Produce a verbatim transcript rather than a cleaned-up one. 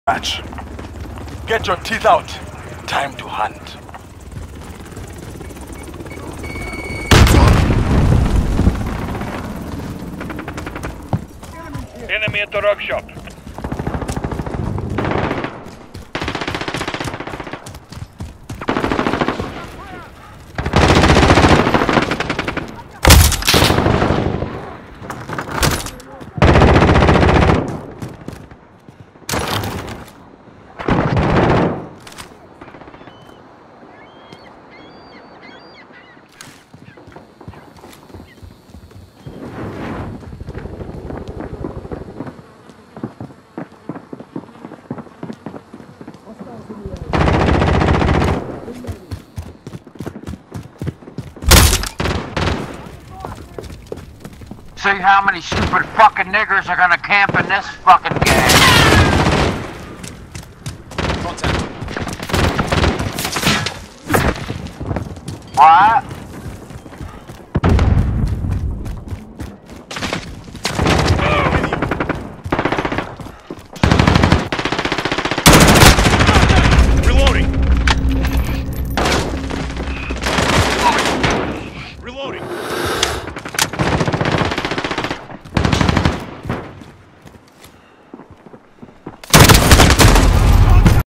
Match. Get your teeth out. Time to hunt. Enemy at the rock shop. See how many stupid fucking niggers are gonna camp in this fucking game. Contact. What?